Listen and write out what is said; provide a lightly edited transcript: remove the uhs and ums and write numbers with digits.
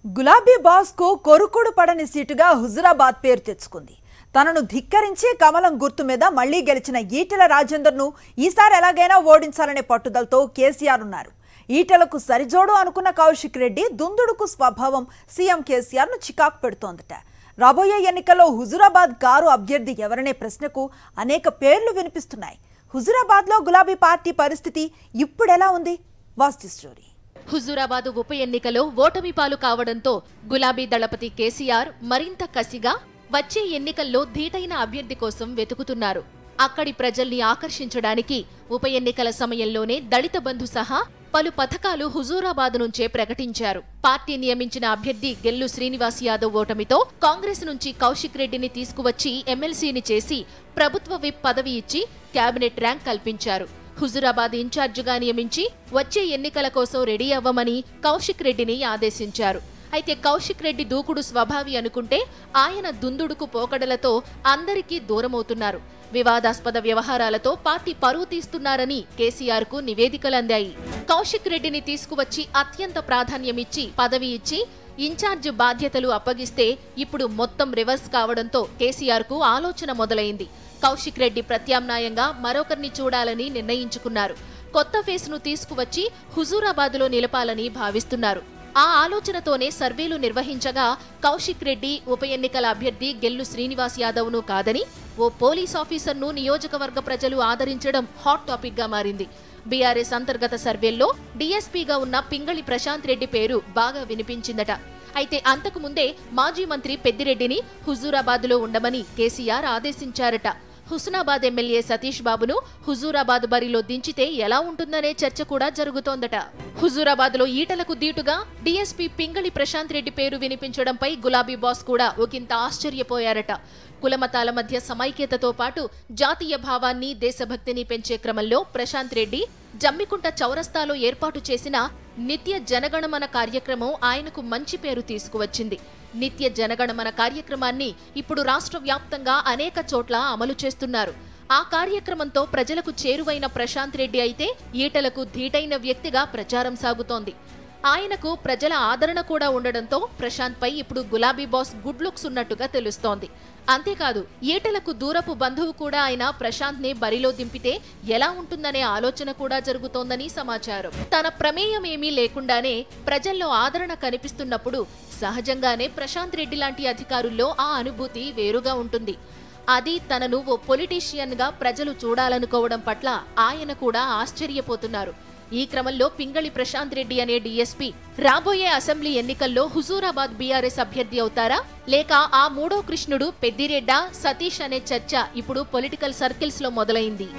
గులాబీ బాస్ కు కొరుకుడు పడని సీటుగా హుజురాబాద్ పేరు తెచ్చుకుంది. తనను ధిక్కరించి కమలం గుర్తు మీద మళ్లీ గెలిచిన ఈటెల రాజేందర్ను ఈసారి ఎలాగైనా ఓడించాలనే పట్టుదలతో కేసీఆర్ ఉన్నారు. ఈటెలకు సరిజోడు అనుకున్న కౌశిక్ రెడ్డి దుందుడుకు స్వభావం సీఎం కేసీఆర్ ను చికాకు పెడుతోందట. రాబోయే ఎన్నికల్లో హుజురాబాద్ గారు అభ్యర్థి ఎవరనే ప్రశ్నకు అనేక పేర్లు వినిపిస్తున్నాయి. హుజురాబాద్ లో గులాబీ పార్టీ పరిస్థితి ఇప్పుడెలా ఉంది? వాస్తు స్టోరీ. హుజూరాబాద్ ఉప ఎన్నికలో ఓటమి పాలు కావడంతో గులాబీ దళపతి కేసీఆర్ మరింత కసిగా వచ్చే ఎన్నికల్లో ధీటైన అభ్యర్థి కోసం వెతుకుతున్నారు. అక్కడి ప్రజల్ని ఆకర్షించడానికి ఉప ఎన్నికల సమయంలోనే దళిత బంధు సహా పలు పథకాలు హుజూరాబాద్ నుంచే ప్రకటించారు. పార్టీ నియమించిన అభ్యర్థి గెల్లు శ్రీనివాస్ యాదవ్ ఓటమితో కాంగ్రెస్ నుంచి కౌశిక్ రెడ్డిని తీసుకువచ్చి ఎమ్మెల్సీని చేసి ప్రభుత్వ విప్ పదవి ఇచ్చి కేబినెట్ ర్యాంక్ కల్పించారు. హుజూరాబాద్ ఇన్ఛార్జిగా నియమించి వచ్చే ఎన్నికల కోసం రెడీ అవ్వమని కౌశిక్ రెడ్డిని ఆదేశించారు. అయితే కౌశిక్ రెడ్డి దూకుడు స్వభావి అనుకుంటే ఆయన దుందుడుకు పోకడలతో అందరికీ దూరమవుతున్నారు. వివాదాస్పద వ్యవహారాలతో పార్టీ పరువు తీస్తున్నారని కేసీఆర్ కు నివేదికలందాయి. కౌశిక్ రెడ్డిని తీసుకువచ్చి అత్యంత ప్రాధాన్యమిచ్చి పదవి ఇచ్చి ఇన్ఛార్జ్ బాధ్యతలు అప్పగిస్తే ఇప్పుడు మొత్తం రివర్స్ కావడంతో కేసీఆర్ కు ఆలోచన మొదలైంది. కౌశిక్ రెడ్డి ప్రత్యామ్నాయంగా మరొకరిని చూడాలని నిర్ణయించుకున్నారు. కొత్త ఫేస్ను తీసుకువచ్చి హుజూరాబాద్లో నిలపాలని భావిస్తున్నారు. ఆ ఆలోచనతోనే సర్వేలు నిర్వహించగా కౌశిక్ రెడ్డి ఉప ఎన్నికల అభ్యర్థి గెల్లు శ్రీనివాస్ యాదవ్ను కాదని ఓ పోలీస్ ఆఫీసర్ను నియోజకవర్గ ప్రజలు ఆదరించడం హాట్ టాపిక్ గా మారింది. బీఆర్ఎస్ అంతర్గత సర్వేల్లో డీఎస్పీగా ఉన్న పింగళి ప్రశాంత్ రెడ్డి పేరు బాగా వినిపించిందట. అయితే అంతకు ముందే మాజీ మంత్రి పెద్దిరెడ్డిని హుజూరాబాద్లో ఉండమని కేసీఆర్ ఆదేశించారట. హుస్నాబాద్ ఎమ్మెల్యే సతీష్ బాబును హుజూరాబాద్ బరిలో దించితే ఎలా ఉంటుందనే చర్చ కూడా జరుగుతోందట. హుజూరాబాద్ లో ఈటలకు దీటుగా డీఎస్పీ పింగళి ప్రశాంత్ రెడ్డి పేరు వినిపించడంపై గులాబీ బాస్ కూడా ఒకంత ఆశ్చర్యపోయారట. కులమతాల మధ్య సమైక్యతతో పాటు జాతీయ భావాన్ని దేశభక్తిని పెంచే క్రమంలో ప్రశాంత్ రెడ్డి జమ్మికుంట చౌరస్తాలో ఏర్పాటు చేసిన నిత్య జనగణమన కార్యక్రమం ఆయనకు మంచి పేరు తీసుకువచ్చింది. నిత్య జనగణమన కార్యక్రమాన్ని ఇప్పుడు రాష్ట్ర వ్యాప్తంగా అనేక చోట్ల అమలు చేస్తున్నారు. ఆ కార్యక్రమంతో ప్రజలకు చేరువైన ప్రశాంత్ రెడ్డి అయితే ఈటలకు ధీటైన వ్యక్తిగా ప్రచారం సాగుతోంది. ఆయనకు ప్రజల ఆదరణ కూడా ఉండడంతో ప్రశాంత్ పై ఇప్పుడు గులాబీ బాస్ గుడ్ లుక్స్ ఉన్నట్టుగా తెలుస్తోంది. అంతేకాదు ఈటలకు దూరపు బంధువు కూడా అయిన ప్రశాంత్ ని బరిలో దింపితే ఎలా ఉంటుందనే ఆలోచన కూడా జరుగుతోందని సమాచారం. తన ప్రమేయం ఏమీ లేకుండానే ప్రజల్లో ఆదరణ కనిపిస్తున్నప్పుడు సహజంగానే ప్రశాంత్ రెడ్డి లాంటి అధికారుల్లో ఆ అనుభూతి వేరుగా ఉంటుంది. అది తనను ఓ పొలిటీషియన్ గా ప్రజలు చూడాలనుకోవడం పట్ల ఆయన కూడా ఆశ్చర్యపోతున్నారు. ఈ క్రమంలో పింగళి ప్రశాంత్ రెడ్డి అనే డీఎస్పీ రాబోయే అసెంబ్లీ ఎన్నికల్లో హుజూరాబాద్ బీఆర్ఎస్ అభ్యర్థి అవుతారా లేక ఆ మూడో కృష్ణుడు పెద్దిరెడ్డా సతీష్ అనే చర్చ ఇప్పుడు పొలిటికల్ సర్కిల్స్ లో మొదలైంది.